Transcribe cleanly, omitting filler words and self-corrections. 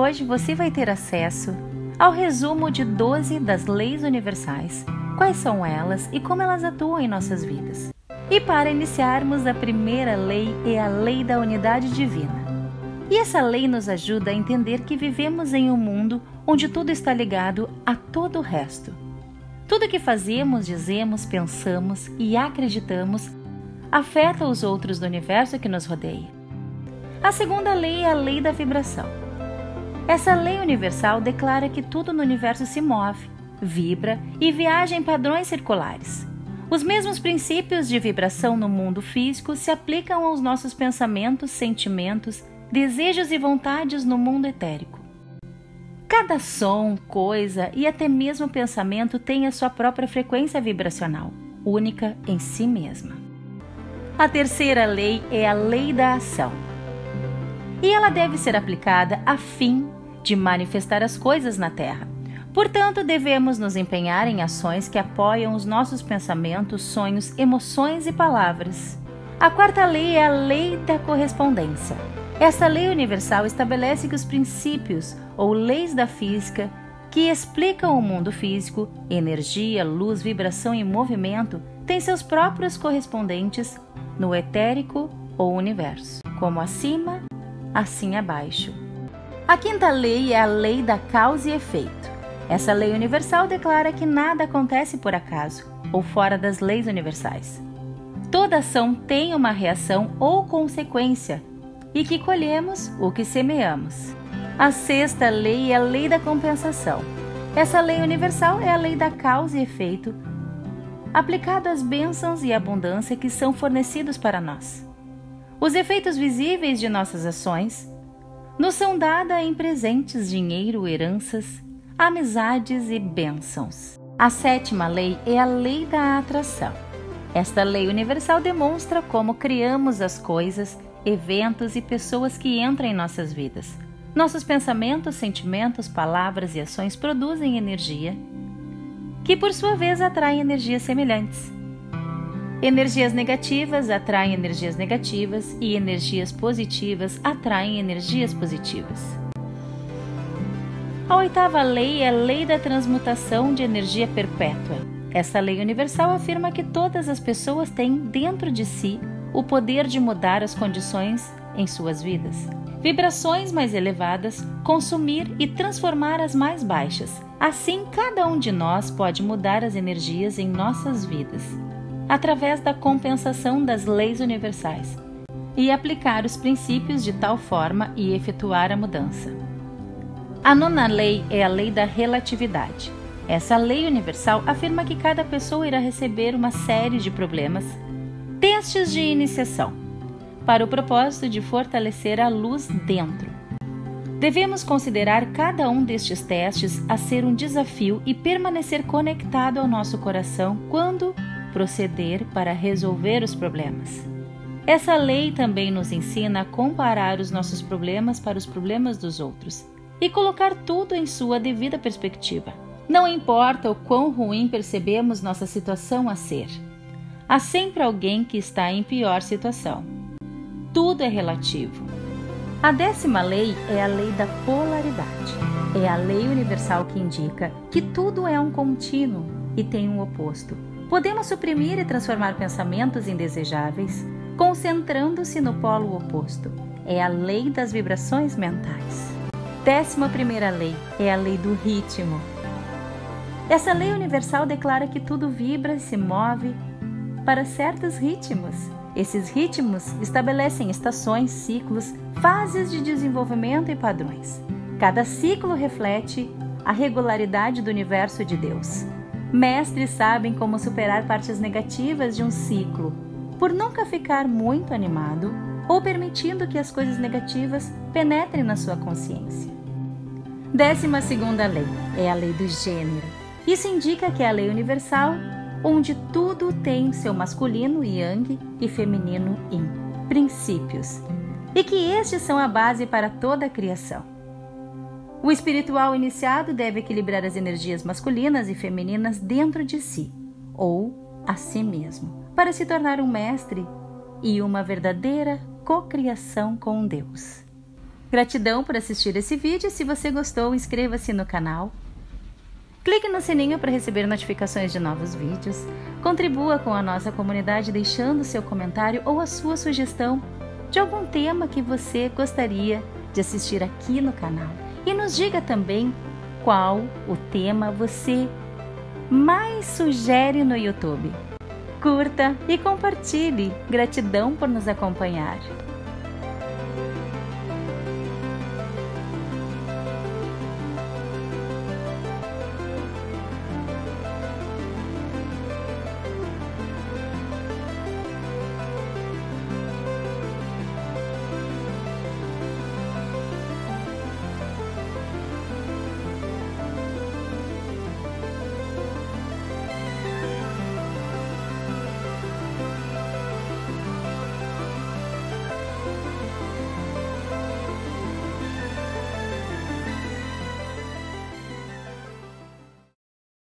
hoje você vai ter acesso ao resumo de 12 das leis universais, quais são elas e como elas atuam em nossas vidas. E para iniciarmos, a primeira lei é a lei da unidade divina. E essa lei nos ajuda a entender que vivemos em um mundo onde tudo está ligado a todo o resto. Tudo que fazemos, dizemos, pensamos e acreditamos afeta os outros do universo que nos rodeia. A segunda lei é a lei da vibração. Essa lei universal declara que tudo no universo se move, vibra e viaja em padrões circulares. Os mesmos princípios de vibração no mundo físico se aplicam aos nossos pensamentos, sentimentos, desejos e vontades no mundo etérico. Cada som, coisa e até mesmo pensamento tem a sua própria frequência vibracional, única em si mesma. A terceira lei é a lei da ação. E ela deve ser aplicada a fim de manifestar as coisas na Terra. Portanto, devemos nos empenhar em ações que apoiam os nossos pensamentos, sonhos, emoções e palavras. A quarta lei é a lei da correspondência. Essa lei universal estabelece que os princípios ou leis da física que explicam o mundo físico, energia, luz, vibração e movimento, têm seus próprios correspondentes no etérico ou universo, como acima, assim abaixo. A quinta lei é a lei da causa e efeito. Essa lei universal declara que nada acontece por acaso ou fora das leis universais. Toda ação tem uma reação ou consequência e que colhemos o que semeamos. A sexta lei é a lei da compensação. Essa lei universal é a lei da causa e efeito, aplicado às bênçãos e abundância que são fornecidos para nós. Os efeitos visíveis de nossas ações nos são dados em presentes, dinheiro, heranças, amizades e bênçãos. A sétima lei é a lei da atração. Esta lei universal demonstra como criamos as coisas, eventos e pessoas que entram em nossas vidas. Nossos pensamentos, sentimentos, palavras e ações produzem energia, que por sua vez atraem energias semelhantes. Energias negativas atraem energias negativas e energias positivas atraem energias positivas. A oitava lei é a lei da transmutação de energia perpétua. Essa lei universal afirma que todas as pessoas têm dentro de si o poder de mudar as condições em suas vidas. Vibrações mais elevadas, consumir e transformar as mais baixas. Assim, cada um de nós pode mudar as energias em nossas vidas, através da compensação das leis universais, e aplicar os princípios de tal forma e efetuar a mudança. A nona lei é a lei da relatividade. Essa lei universal afirma que cada pessoa irá receber uma série de problemas, testes de iniciação, para o propósito de fortalecer a luz dentro. Devemos considerar cada um destes testes a ser um desafio e permanecer conectado ao nosso coração quando proceder para resolver os problemas. Essa lei também nos ensina a comparar os nossos problemas para os problemas dos outros e colocar tudo em sua devida perspectiva. Não importa o quão ruim percebemos nossa situação a ser, há sempre alguém que está em pior situação. Tudo é relativo. A 10ª lei é a lei da polaridade. É a lei universal que indica que tudo é um contínuo e tem um oposto. Podemos suprimir e transformar pensamentos indesejáveis, concentrando-se no polo oposto. É a lei das vibrações mentais. 11ª lei é a lei do ritmo. Essa lei universal declara que tudo vibra e se move para certos ritmos. Esses ritmos estabelecem estações, ciclos, fases de desenvolvimento e padrões. Cada ciclo reflete a regularidade do universo de Deus. Mestres sabem como superar partes negativas de um ciclo, por nunca ficar muito animado ou permitindo que as coisas negativas penetrem na sua consciência. 12ª lei é a lei do gênero. Isso indica que é a lei universal, onde tudo tem seu masculino yang e feminino yin, princípios, e que estes são a base para toda a criação. O espiritual iniciado deve equilibrar as energias masculinas e femininas dentro de si, ou a si mesmo, para se tornar um mestre e uma verdadeira cocriação com Deus. Gratidão por assistir esse vídeo. Se você gostou, inscreva-se no canal. Clique no sininho para receber notificações de novos vídeos. Contribua com a nossa comunidade deixando seu comentário ou a sua sugestão de algum tema que você gostaria de assistir aqui no canal. E nos diga também qual o tema você mais sugere no YouTube. Curta e compartilhe. Gratidão por nos acompanhar.